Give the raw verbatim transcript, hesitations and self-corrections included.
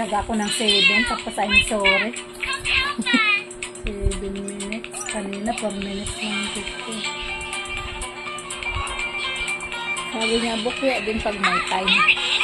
Tinawag ako ng seven, tapos I'm sorry. seven minutes. Kanina, four minutes lang dito. Sabi niya, bukya din pag may time.